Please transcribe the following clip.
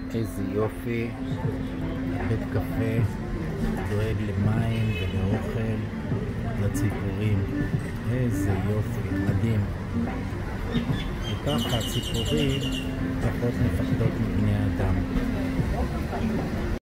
איזה יופי, בית קפה, דואג למים ולאוכל, לציפורים. איזה יופי, מדהים. וככה הציפורים פחות מפחדות מבני אדם.